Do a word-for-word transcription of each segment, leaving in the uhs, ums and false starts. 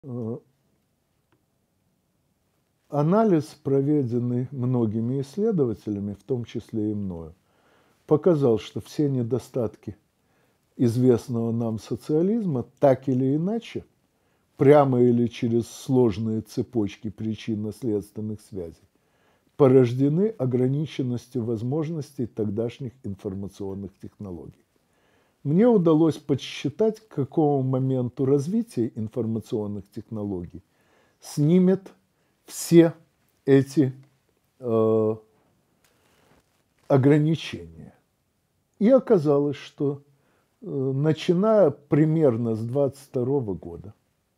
Э, Анализ, проведенный многими исследователями, в том числе и мною, показал, что все недостатки известного нам социализма так или иначе, прямо или через сложные цепочки причинно-следственных связей, порождены ограниченностью возможностей тогдашних информационных технологий. Мне удалось подсчитать, к какому моменту развития информационных технологий снимет все эти э, ограничения. И оказалось, что э, начиная примерно с двадцать второго года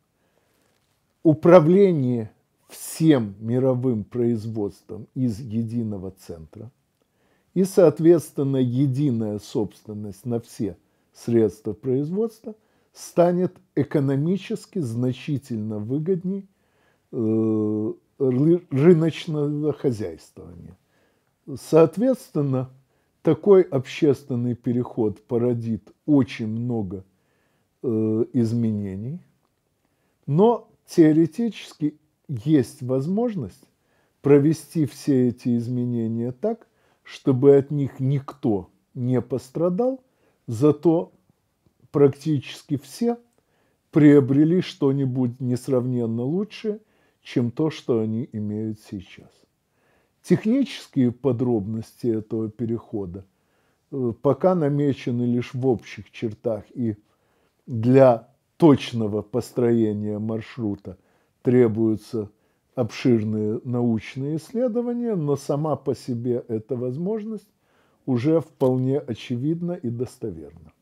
управление всем мировым производством из единого центра и, соответственно, единая собственность на все средства производства станет экономически значительно выгодней э, рыночного хозяйствования. Соответственно, такой общественный переход породит очень много э, изменений, но теоретически есть возможность провести все эти изменения так, чтобы от них никто не пострадал, зато практически все приобрели что-нибудь несравненно лучшее, чем то, что они имеют сейчас. Технические подробности этого перехода пока намечены лишь в общих чертах, и для точного построения маршрута требуются обширные научные исследования, но сама по себе эта возможность уже вполне очевидна и достоверна.